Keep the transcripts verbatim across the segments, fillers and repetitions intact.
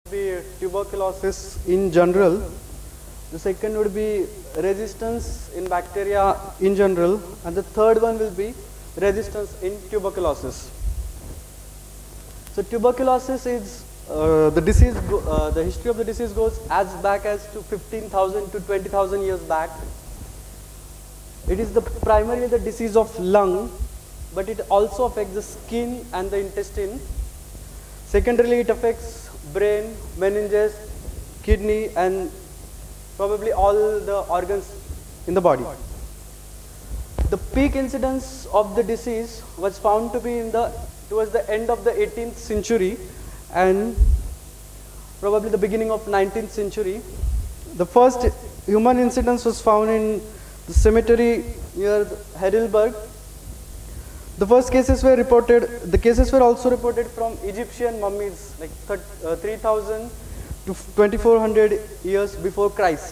Be tuberculosis in general. The second would be resistance in bacteria in general, and the third one will be resistance in tuberculosis. So tuberculosis is uh, the disease. Go, uh, the history of the disease goes as back as to fifteen thousand to twenty thousand years back. It is the primarily the disease of lung, but it also affects the skin and the intestine. Secondarily, it affects brain, meninges, kidney, and probably all the organs in the body. The peak incidence of the disease was found to be in the towards the end of the eighteenth century and probably the beginning of nineteenth century. The first human incidence was found in the cemetery near Heidelberg. The first cases were reported, the cases were also reported from Egyptian mummies like three thousand to twenty-four hundred years before Christ.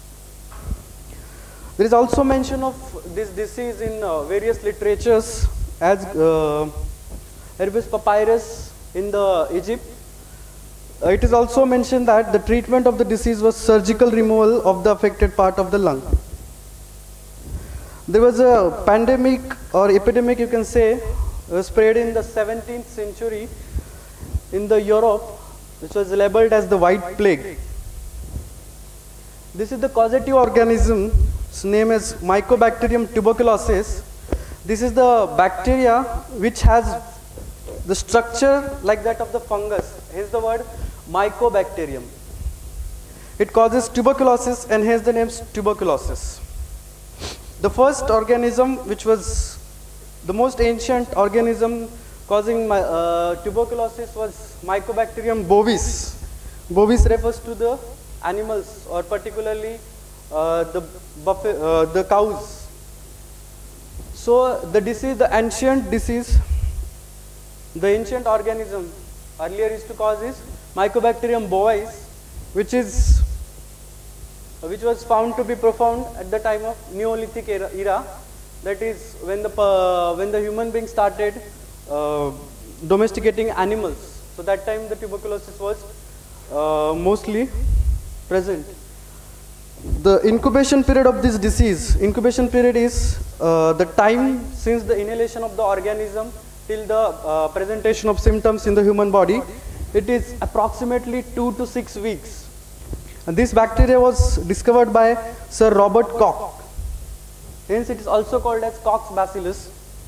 There is also mention of this disease in uh, various literatures as uh, Hermes papyrus in the Egypt. Uh, it is also mentioned that the treatment of the disease was surgical removal of the affected part of the lung. There was a pandemic or epidemic, you can say, uh, spread in the seventeenth century in the Europe, which was labeled as the White Plague. This is the causative organism, its name is Mycobacterium tuberculosis. This is the bacteria which has the structure like that of the fungus, hence the word Mycobacterium. It causes tuberculosis and hence the name tuberculosis. The first organism, which was the most ancient organism causing my, uh, tuberculosis, was Mycobacterium bovis. Bovis refers to the animals, or particularly uh, the, buffet, uh, the cows. So the disease, the ancient disease, the ancient organism earlier used to cause is Mycobacterium bovis, which is which was found to be profound at the time of Neolithic era, era. That is when the uh, when the human being started uh, domesticating animals. So that time the tuberculosis was uh, mostly present. The incubation period of this disease, incubation period is uh, the time since the inhalation of the organism till the uh, presentation of symptoms in the human body. It is approximately two to six weeks. And this bacteria was discovered by Sir Robert Koch. Hence it is also called as Koch's bacillus.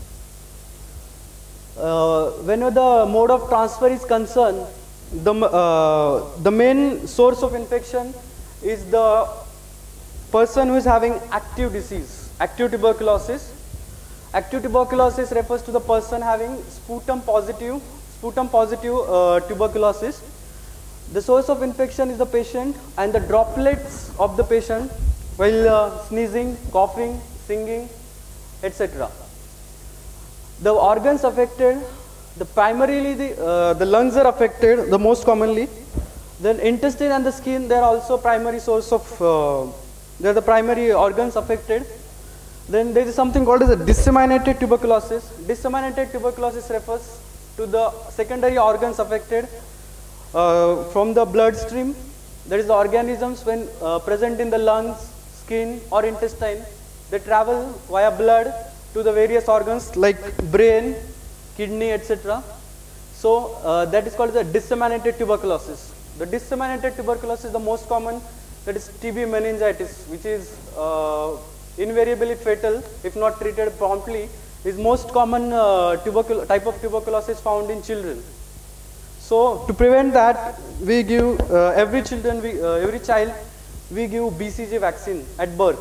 Uh, whenever the mode of transfer is concerned, the, uh, the main source of infection is the person who is having active disease, active tuberculosis. Active tuberculosis refers to the person having sputum positive, sputum positive uh, tuberculosis. The source of infection is the patient and the droplets of the patient while uh, sneezing, coughing, singing, et cetera. The organs affected, the primarily the, uh, the lungs are affected the most commonly. Then intestine and the skin, they are also primary source of, uh, they are the primary organs affected. Then there is something called as a disseminated tuberculosis. Disseminated tuberculosis refers to the secondary organs affected uh, from the bloodstream. That is the organisms when uh, present in the lungs, skin or intestine. They travel via blood to the various organs like brain, kidney, et cetera. So uh, that is called the disseminated tuberculosis. The disseminated tuberculosis is the most common, that is T B meningitis, which is uh, invariably fatal if not treated promptly. Is most common uh, tubercul type of tuberculosis found in children. So to prevent that, we give uh, every children, we, uh, every child, we give B C G vaccine at birth.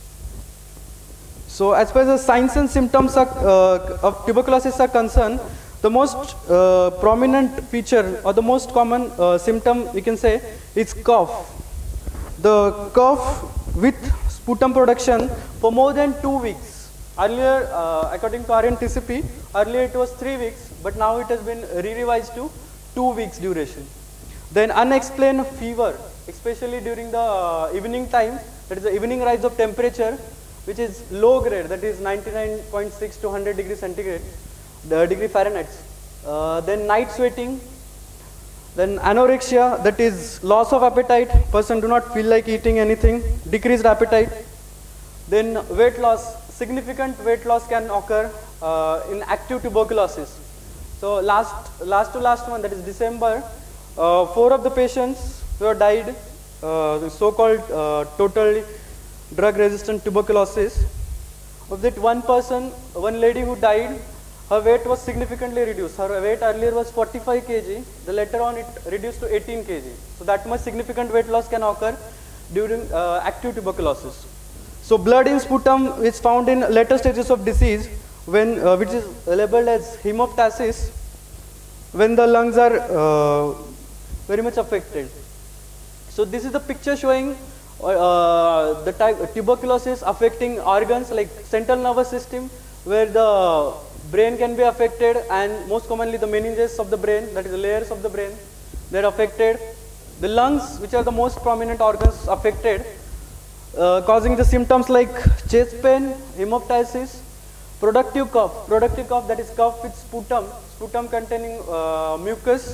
So as far as the signs and symptoms are, uh, of tuberculosis are concerned, the most uh, prominent feature or the most common uh, symptom we can say is cough. The cough with sputum production for more than two weeks. Earlier, uh, according to R N T C P, earlier it was three weeks, but now it has been re-revised to two weeks duration. Then unexplained fever, especially during the uh, evening time, that is the evening rise of temperature, which is low grade, that is ninety-nine point six to one hundred degrees centigrade, the degree Fahrenheit. Uh, then night sweating, Then anorexia, that is loss of appetite, person do not feel like eating anything, decreased appetite. Then weight loss, significant weight loss can occur uh, in active tuberculosis. So last, last to last one, that is December, uh, four of the patients who have died, uh, the so-called uh, total drug-resistant tuberculosis. Of that one person, one lady who died, her weight was significantly reduced. Her weight earlier was forty-five kilograms, the later on it reduced to eighteen kilograms. So that much significant weight loss can occur during uh, active tuberculosis. So blood in sputum is found in later stages of disease, when uh, which is labeled as hemoptysis, when the lungs are uh, very much affected. So this is the picture showing uh, the type tuberculosis affecting organs like central nervous system, where the brain can be affected, and most commonly the meninges of the brain, that is the layers of the brain, they are affected. The lungs, which are the most prominent organs affected, uh, causing the symptoms like chest pain, hemoptysis, productive cough, productive cough, that is cough with sputum, sputum containing uh, mucus.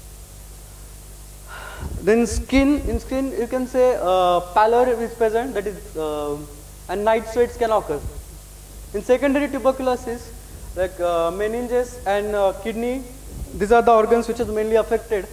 Then skin, in skin you can say uh, pallor is present, that is, uh, and night sweats can occur. In secondary tuberculosis, like uh, meninges and uh, kidney, these are the organs which are mainly affected.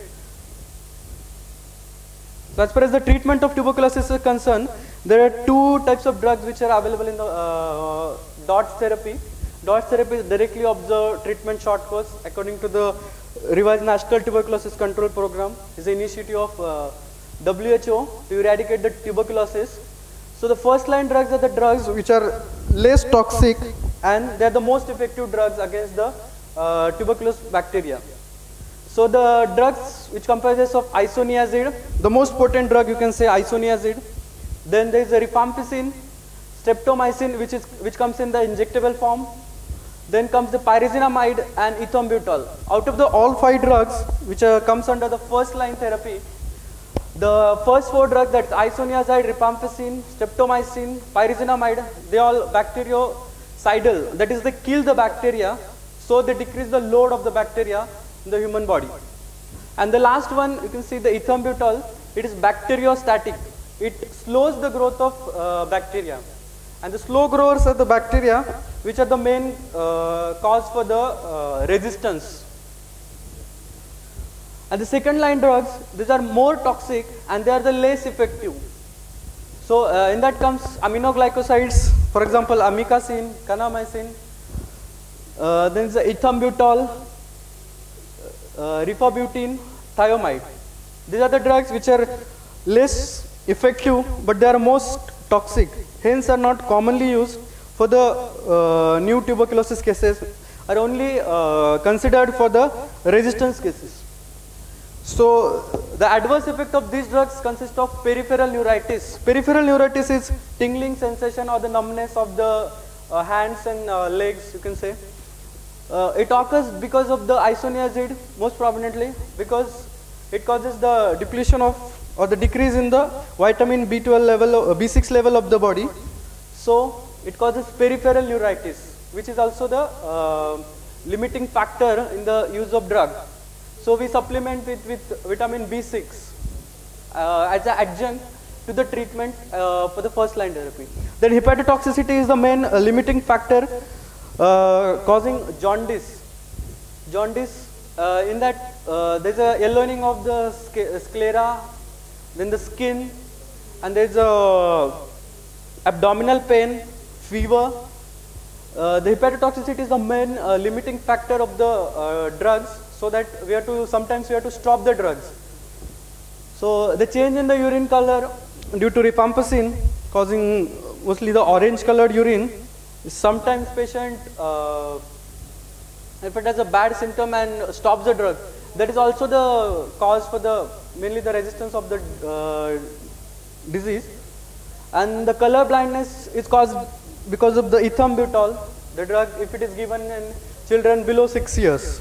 So as far as the treatment of tuberculosis is concerned, there are two types of drugs which are available in the uh, DOTS therapy. DOTS therapy is directly observed treatment short course according to the revised National Tuberculosis Control Program. Is an initiative of uh, W H O to eradicate the tuberculosis. So the first line drugs are the drugs which are less toxic, and they are the most effective drugs against the uh, tuberculosis bacteria. So the drugs which comprises of isoniazid, the most potent drug you can say isoniazid. Then there is a rifampicin, streptomycin, which is which comes in the injectable form. Then comes the pyrazinamide and ethambutol. Out of the all five drugs which uh, comes under the first line therapy, the first four drugs, that is isoniazid, rifampicin, streptomycin, pyrazinamide, they all bactericidal, that is they kill the bacteria, so they decrease the load of the bacteria in the human body. And the last one, you can see the ethambutol, it is bacteriostatic. It slows the growth of uh, bacteria. And the slow growers are the bacteria which are the main uh, cause for the uh, resistance. And the second line drugs, these are more toxic and they are the less effective. So uh, in that comes aminoglycosides, for example amikacin, kanamycin, uh, then is the ethambutol, uh, rifabutin, thiamide. These are the drugs which are less effective but they are most toxic, hence are not commonly used for the uh, new tuberculosis cases, are only uh, considered for the resistance cases. So the adverse effect of these drugs consist of peripheral neuritis. Peripheral neuritis is tingling sensation or the numbness of the uh, hands and uh, legs, you can say. Uh, it occurs because of the isoniazid, most prominently, because it causes the depletion of or the decrease in the vitamin B twelve level, or B six level of the body. So it causes peripheral neuritis, which is also the uh, limiting factor in the use of drug. So we supplement it with vitamin B six uh, as an adjunct to the treatment uh, for the first line therapy. Then hepatotoxicity is the main uh, limiting factor uh, causing jaundice. Jaundice, uh, in that uh, there is a yellowing of the sclera, then the skin, and there is a abdominal pain, fever. Uh, the hepatotoxicity is the main uh, limiting factor of the uh, drugs, so that we have to, sometimes we have to stop the drugs. So the change in the urine color due to rifampicin causing mostly the orange colored urine, sometimes patient, uh, if it has a bad symptom and stops the drug, that is also the cause for the mainly the resistance of the uh, disease. And the color blindness is caused because of the ethambutol, the drug, if it is given in children below six years.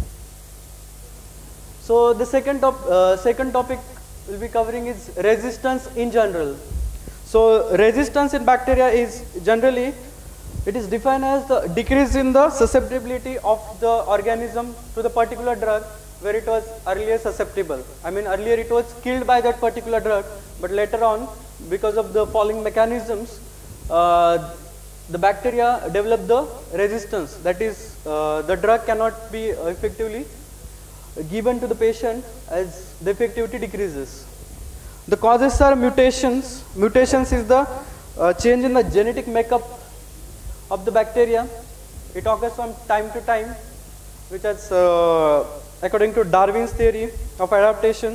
So the second, top, uh, second topic we'll be covering is resistance in general. So resistance in bacteria is generally, it is defined as the decrease in the susceptibility of the organism to the particular drug where it was earlier susceptible. I mean, earlier it was killed by that particular drug, but later on, because of the following mechanisms, uh, the bacteria develop the resistance. That is, uh, the drug cannot be effectively given to the patient as the effectivity decreases. The causes are mutations. Mutations is the uh, change in the genetic makeup of the bacteria. It occurs from time to time, which is uh, according to Darwin's theory of adaptation.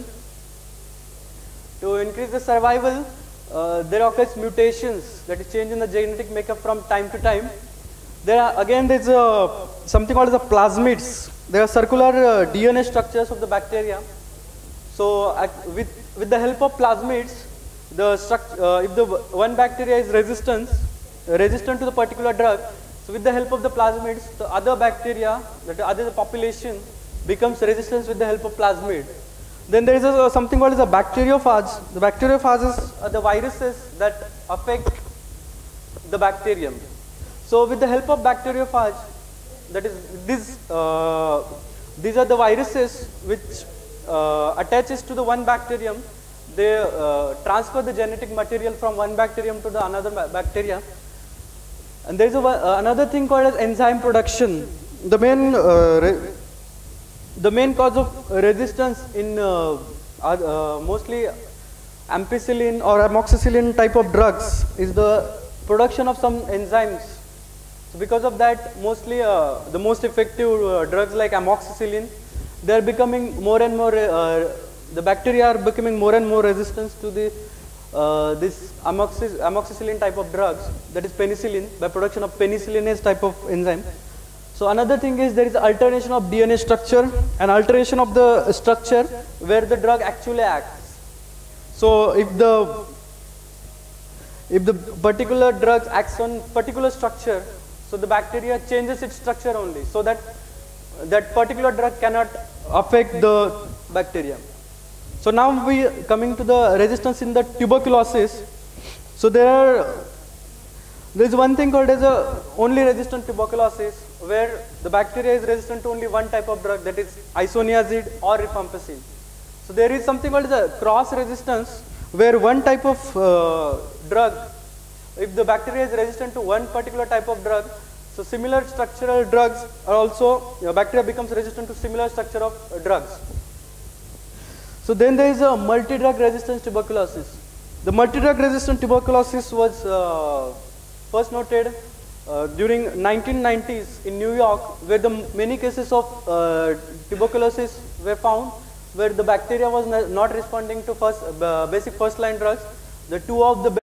To increase the survival, uh, there occurs mutations, that is change in the genetic makeup from time to time. There are, again, there is a, something called the plasmids. There are circular uh, D N A structures of the bacteria. So uh, with, with the help of plasmids, the struct, uh, if the one bacteria is resistant, uh, resistant to the particular drug, so with the help of the plasmids, the other bacteria, that other population becomes resistant with the help of plasmid. Then there is a, uh, something called as a bacteriophage. The bacteriophages are the viruses that affect the bacterium. So with the help of bacteriophage, that is, these, uh, these are the viruses which uh, attaches to the one bacterium. They uh, transfer the genetic material from one bacterium to the another ba bacteria. And there is a, uh, another thing called as enzyme production. The main, uh, re the main cause of resistance in uh, uh, mostly ampicillin or amoxicillin type of drugs is the production of some enzymes. So because of that, mostly uh, the most effective uh, drugs like amoxicillin, they are becoming more and more, uh, the bacteria are becoming more and more resistant to the uh, this amoxi amoxicillin type of drugs, that is penicillin, by production of penicillinase type of enzyme. So another thing is there is alteration of D N A structure and alteration of the structure where the drug actually acts. So if the if the particular drug acts on particular structure, so the bacteria changes its structure only, so that that particular drug cannot affect the bacteria. So now we are coming to the resistance in the tuberculosis. So there are there is one thing called as a only resistant tuberculosis, where the bacteria is resistant to only one type of drug, that is isoniazid or rifampicin. So there is something called as a cross resistance, where one type of uh, drug, if the bacteria is resistant to one particular type of drug, so similar structural drugs are also, you know, bacteria becomes resistant to similar structure of uh, drugs. So then there is a multi-drug resistant tuberculosis. The multi-drug resistant tuberculosis was uh, first noted uh, during nineteen nineties in New York, where the many cases of uh, tuberculosis were found, where the bacteria was not responding to first, uh, basic first line drugs. The two of the